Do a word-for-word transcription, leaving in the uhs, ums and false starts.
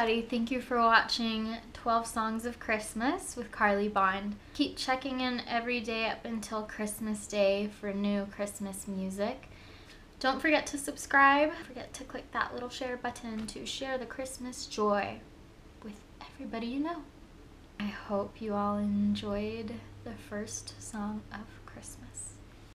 everybody. Thank you for watching twelve Songs of Christmas with Carlie Bond. Keep checking in every day up until Christmas Day for new Christmas music. Don't forget to subscribe. Don't forget to click that little share button to share the Christmas joy with everybody you know. I hope you all enjoyed the first song of Christmas.